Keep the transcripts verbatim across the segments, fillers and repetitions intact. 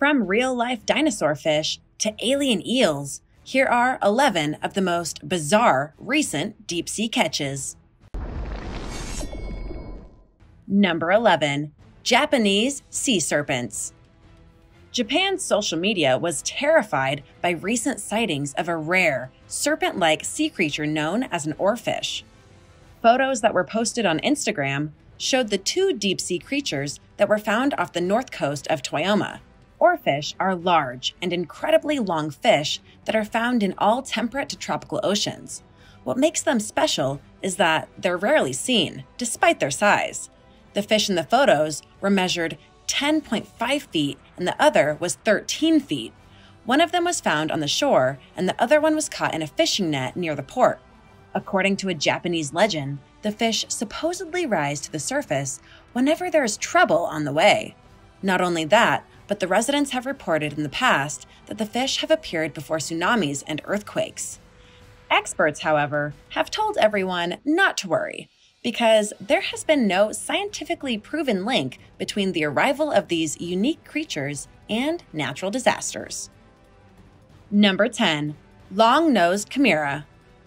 From real-life dinosaur fish to alien eels, here are eleven of the most bizarre recent deep-sea catches. Number eleven. Japanese sea serpents. Japan's social media was terrified by recent sightings of a rare, serpent-like sea creature known as an oarfish. Photos that were posted on Instagram showed the two deep-sea creatures that were found off the north coast of Toyama. Oarfish are large and incredibly long fish that are found in all temperate to tropical oceans. What makes them special is that they're rarely seen, despite their size. The fish in the photos were measured ten point five feet and the other was thirteen feet. One of them was found on the shore and the other one was caught in a fishing net near the port. According to a Japanese legend, the fish supposedly rise to the surface whenever there is trouble on the way. Not only that, but the residents have reported in the past that the fish have appeared before tsunamis and earthquakes. Experts, however, have told everyone not to worry, because there has been no scientifically proven link between the arrival of these unique creatures and natural disasters. Number ten. Long-nosed Chimaera.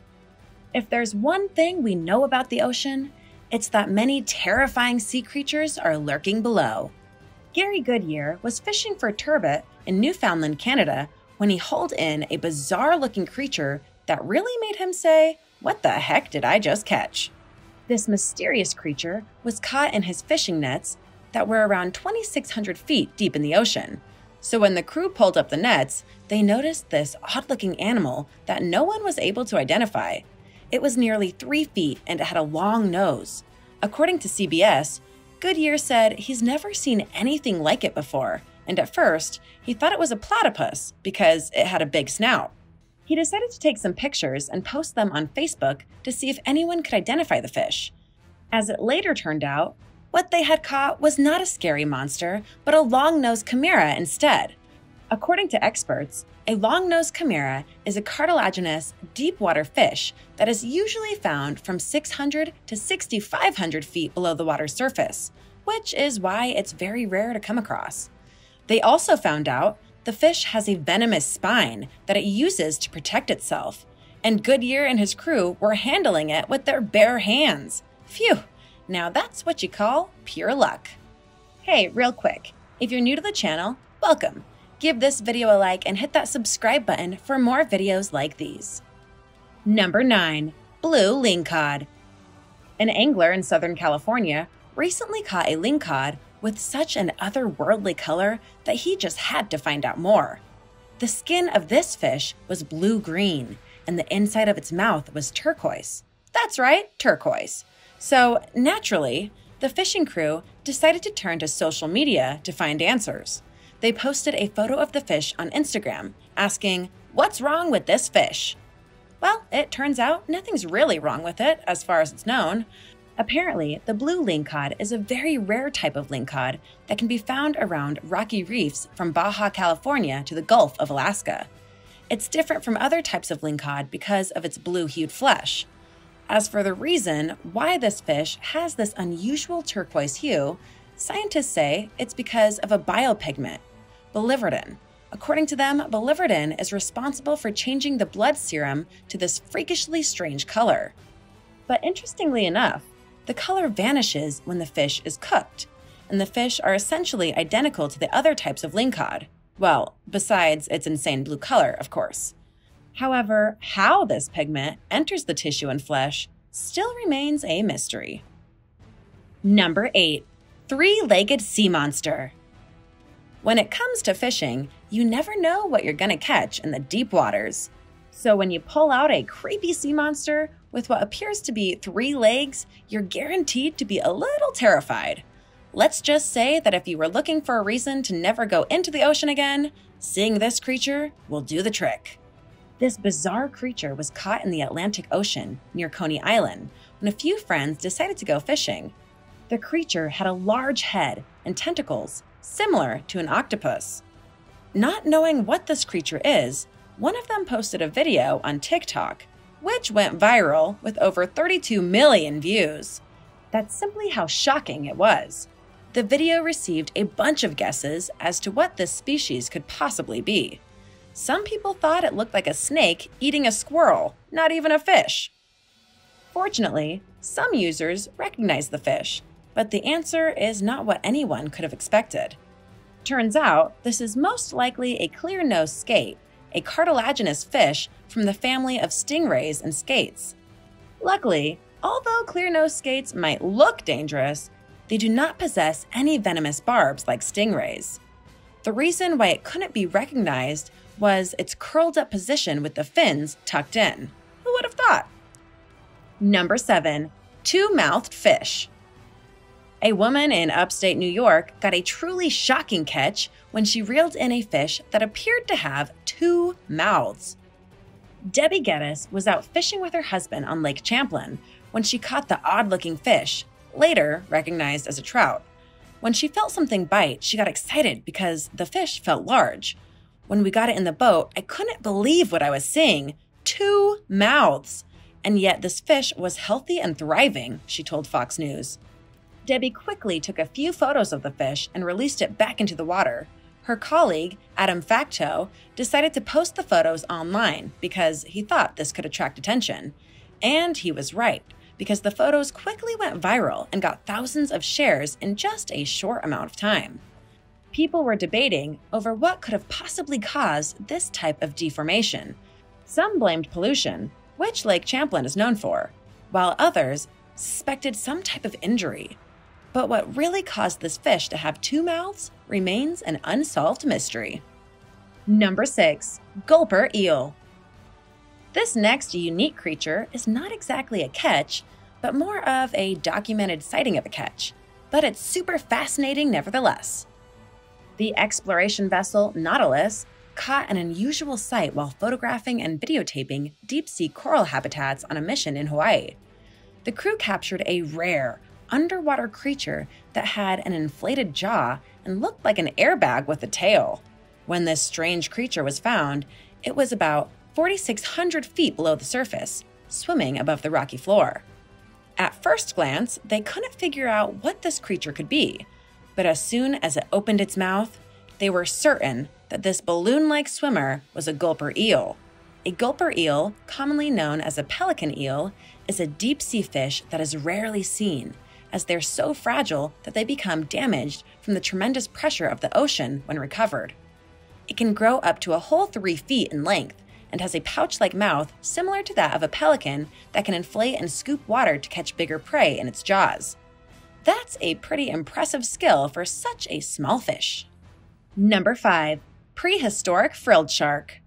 If there's one thing we know about the ocean, it's that many terrifying sea creatures are lurking below. Gary Goodyear was fishing for turbot in Newfoundland, Canada, when he hauled in a bizarre-looking creature that really made him say, "What the heck did I just catch?" This mysterious creature was caught in his fishing nets that were around twenty-six hundred feet deep in the ocean. So when the crew pulled up the nets, they noticed this odd-looking animal that no one was able to identify. It was nearly three feet and it had a long nose. According to C B S, Goodyear said he's never seen anything like it before, and at first, he thought it was a platypus because it had a big snout. He decided to take some pictures and post them on Facebook to see if anyone could identify the fish. As it later turned out, what they had caught was not a scary monster, but a long-nosed chimaera instead. According to experts, a long-nosed chimaera is a cartilaginous, deep-water fish that is usually found from six hundred to sixty-five hundred feet below the water's surface, which is why it's very rare to come across. They also found out the fish has a venomous spine that it uses to protect itself, and Goodyear and his crew were handling it with their bare hands. Phew! Now that's what you call pure luck. Hey, real quick, if you're new to the channel, welcome. Give this video a like and hit that subscribe button for more videos like these. Number nine. Blue Lingcod. An angler in Southern California recently caught a lingcod with such an otherworldly color that he just had to find out more. The skin of this fish was blue-green, and the inside of its mouth was turquoise. That's right, turquoise. So, naturally, the fishing crew decided to turn to social media to find answers. They posted a photo of the fish on Instagram, asking, "What's wrong with this fish?" Well, it turns out nothing's really wrong with it, as far as it's known. Apparently, the blue lingcod is a very rare type of lingcod that can be found around rocky reefs from Baja California to the Gulf of Alaska. It's different from other types of lingcod because of its blue-hued flesh. As for the reason why this fish has this unusual turquoise hue, scientists say it's because of a biopigment, biliverdin. According to them, biliverdin is responsible for changing the blood serum to this freakishly strange color. But interestingly enough, the color vanishes when the fish is cooked, and the fish are essentially identical to the other types of lingcod. Well, besides its insane blue color, of course. However, how this pigment enters the tissue and flesh still remains a mystery. Number eight. Three-legged sea monster. When it comes to fishing, you never know what you're gonna catch in the deep waters. So when you pull out a creepy sea monster with what appears to be three legs, you're guaranteed to be a little terrified. Let's just say that if you were looking for a reason to never go into the ocean again, seeing this creature will do the trick. This bizarre creature was caught in the Atlantic Ocean near Coney Island when a few friends decided to go fishing. The creature had a large head and tentacles, similar to an octopus. Not knowing what this creature is, one of them posted a video on TikTok, which went viral with over thirty-two million views. That's simply how shocking it was. The video received a bunch of guesses as to what this species could possibly be. Some people thought it looked like a snake eating a squirrel, not even a fish. Fortunately, some users recognized the fish, but the answer is not what anyone could have expected. Turns out, this is most likely a clear-nosed skate, a cartilaginous fish from the family of stingrays and skates. Luckily, although clear-nosed skates might look dangerous, they do not possess any venomous barbs like stingrays. The reason why it couldn't be recognized was its curled-up position with the fins tucked in. Who would have thought? Number seven. Two-mouthed fish. A woman in upstate New York got a truly shocking catch when she reeled in a fish that appeared to have two mouths. Debbie Geddes was out fishing with her husband on Lake Champlain when she caught the odd-looking fish, later recognized as a trout. When she felt something bite, she got excited because the fish felt large. When we got it in the boat, I couldn't believe what I was seeing. Two mouths! And yet this fish was healthy and thriving, she told Fox News. Debbie quickly took a few photos of the fish and released it back into the water. Her colleague, Adam Facto, decided to post the photos online because he thought this could attract attention. And he was right, because the photos quickly went viral and got thousands of shares in just a short amount of time. People were debating over what could have possibly caused this type of deformation. Some blamed pollution, which Lake Champlain is known for, while others suspected some type of injury. But what really caused this fish to have two mouths remains an unsolved mystery. Number six. Gulper eel. This next unique creature is not exactly a catch, but more of a documented sighting of a catch, but it's super fascinating nevertheless. The exploration vessel Nautilus caught an unusual sight while photographing and videotaping deep-sea coral habitats on a mission in Hawaii. The crew captured a rare, underwater creature that had an inflated jaw and looked like an airbag with a tail. When this strange creature was found, it was about four thousand six hundred feet below the surface, swimming above the rocky floor. At first glance, they couldn't figure out what this creature could be, but as soon as it opened its mouth, they were certain that this balloon-like swimmer was a gulper eel. A gulper eel, commonly known as a pelican eel, is a deep-sea fish that is rarely seen, as they're so fragile that they become damaged from the tremendous pressure of the ocean when recovered. It can grow up to a whole three feet in length and has a pouch-like mouth similar to that of a pelican that can inflate and scoop water to catch bigger prey in its jaws. That's a pretty impressive skill for such a small fish. Number five. Prehistoric frilled shark.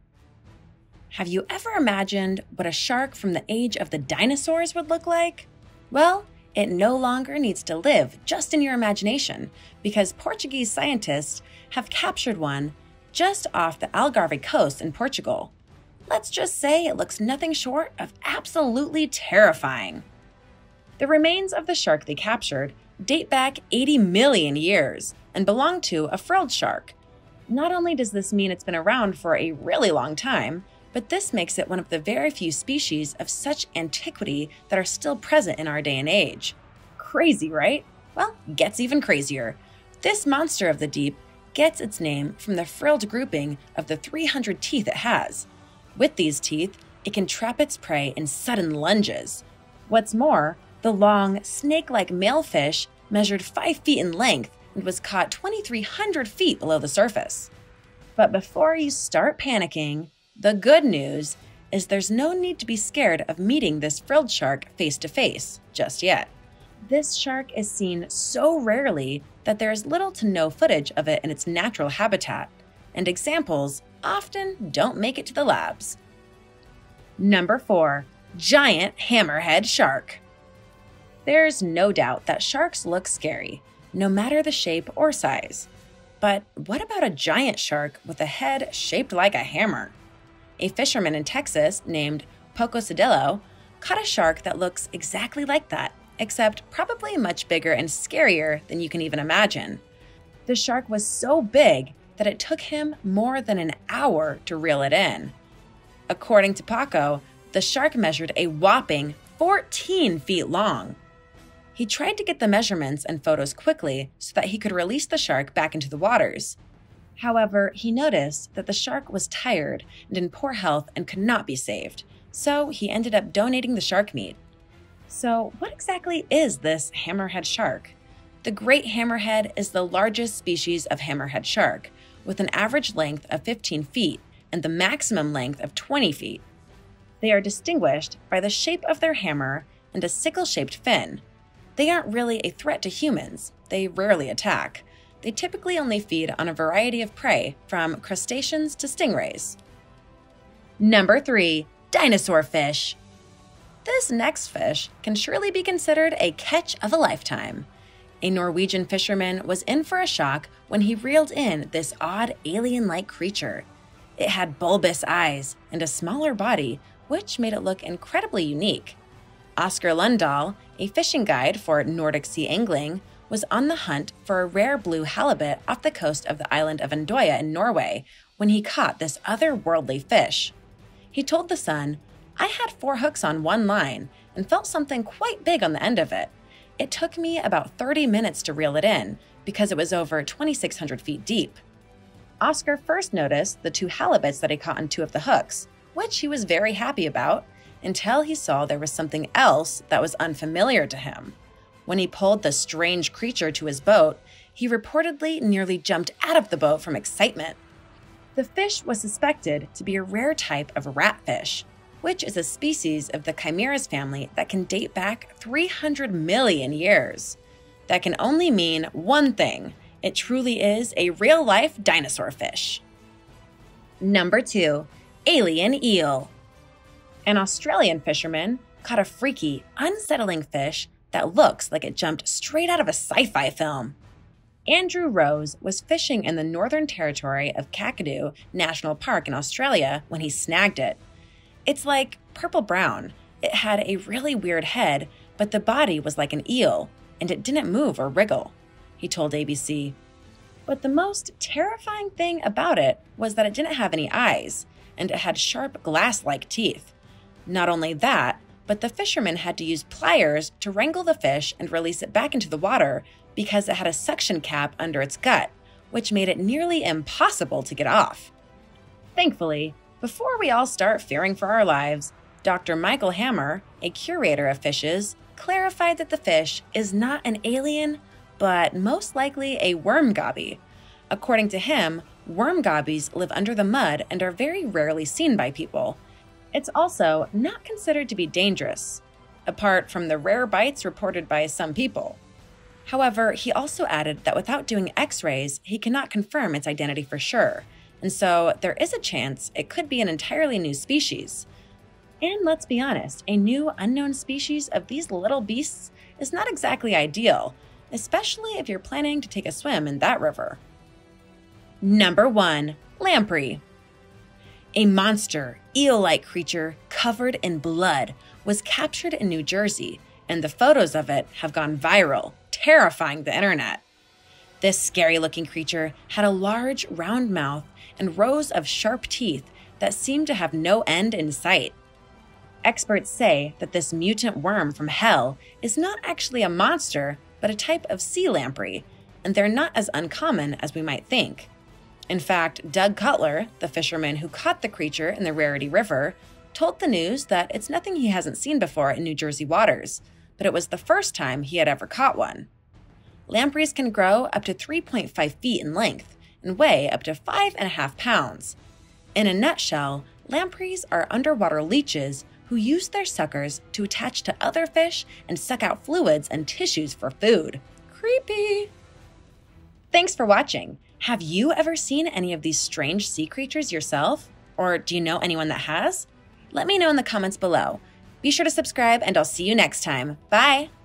Have you ever imagined what a shark from the age of the dinosaurs would look like? Well, it no longer needs to live just in your imagination because Portuguese scientists have captured one just off the Algarve coast in Portugal. Let's just say it looks nothing short of absolutely terrifying. The remains of the shark they captured date back eighty million years and belong to a frilled shark. Not only does this mean it's been around for a really long time, but this makes it one of the very few species of such antiquity that are still present in our day and age. Crazy, right? Well, gets even crazier. This monster of the deep gets its name from the frilled grouping of the three hundred teeth it has. With these teeth, it can trap its prey in sudden lunges. What's more, the long, snake-like male fish measured five feet in length and was caught two thousand three hundred feet below the surface. But before you start panicking, the good news is there's no need to be scared of meeting this frilled shark face to face just yet. This shark is seen so rarely that there is little to no footage of it in its natural habitat, and examples often don't make it to the labs. Number four. Giant hammerhead shark. There's no doubt that sharks look scary, no matter the shape or size. But what about a giant shark with a head shaped like a hammer? A fisherman in Texas named Poco Cedillo caught a shark that looks exactly like that, except probably much bigger and scarier than you can even imagine. The shark was so big that it took him more than an hour to reel it in. According to Paco, the shark measured a whopping fourteen feet long. He tried to get the measurements and photos quickly so that he could release the shark back into the waters. However, he noticed that the shark was tired and in poor health and could not be saved, so he ended up donating the shark meat. So, what exactly is this hammerhead shark? The great hammerhead is the largest species of hammerhead shark, with an average length of fifteen feet and the maximum length of twenty feet. They are distinguished by the shape of their hammer and a sickle-shaped fin. They aren't really a threat to humans. They rarely attack. They typically only feed on a variety of prey, from crustaceans to stingrays. Number three. Dinosaur fish. This next fish can surely be considered a catch of a lifetime. A Norwegian fisherman was in for a shock when he reeled in this odd alien-like creature. It had bulbous eyes and a smaller body, which made it look incredibly unique. Oscar Lundahl, a fishing guide for Nordic Sea angling, was on the hunt for a rare blue halibut off the coast of the island of Andøya in Norway when he caught this otherworldly fish. He told The Sun, "I had four hooks on one line and felt something quite big on the end of it. It took me about thirty minutes to reel it in because it was over twenty-six hundred feet deep." Oscar first noticed the two halibuts that he caught on two of the hooks, which he was very happy about, until he saw there was something else that was unfamiliar to him. When he pulled the strange creature to his boat, he reportedly nearly jumped out of the boat from excitement. The fish was suspected to be a rare type of ratfish, which is a species of the Chimaera's family that can date back three hundred million years. That can only mean one thing: it truly is a real-life dinosaur fish. Number two. Alien eel. An Australian fisherman caught a freaky, unsettling fish that looks like it jumped straight out of a sci-fi film. Andrew Rose was fishing in the Northern Territory of Kakadu National Park in Australia when he snagged it. It's like purple-brown. It had a really weird head, but the body was like an eel, and it didn't move or wriggle, he told A B C. But the most terrifying thing about it was that it didn't have any eyes, and it had sharp glass-like teeth. Not only that, but the fisherman had to use pliers to wrangle the fish and release it back into the water because it had a suction cap under its gut, which made it nearly impossible to get off. Thankfully, before we all start fearing for our lives, Doctor Michael Hammer, a curator of fishes, clarified that the fish is not an alien, but most likely a worm gobby. According to him, worm gobbies live under the mud and are very rarely seen by people. It's also not considered to be dangerous, apart from the rare bites reported by some people. However, he also added that without doing x-rays, he cannot confirm its identity for sure, and so there is a chance it could be an entirely new species. And let's be honest, a new unknown species of these little beasts is not exactly ideal, especially if you're planning to take a swim in that river. Number one. Lamprey. A monster, eel-like creature covered in blood was captured in New Jersey, and the photos of it have gone viral, terrifying the internet. This scary-looking creature had a large, round mouth and rows of sharp teeth that seemed to have no end in sight. Experts say that this mutant worm from hell is not actually a monster, but a type of sea lamprey, and they're not as uncommon as we might think. In fact, Doug Cutler, the fisherman who caught the creature in the Rarity River, told the news that it's nothing he hasn't seen before in New Jersey waters, but it was the first time he had ever caught one. Lampreys can grow up to three point five feet in length and weigh up to five and a half pounds. In a nutshell, lampreys are underwater leeches who use their suckers to attach to other fish and suck out fluids and tissues for food. Creepy! Thanks for watching. Have you ever seen any of these strange sea creatures yourself? Or do you know anyone that has? Let me know in the comments below. Be sure to subscribe, and I'll see you next time. Bye!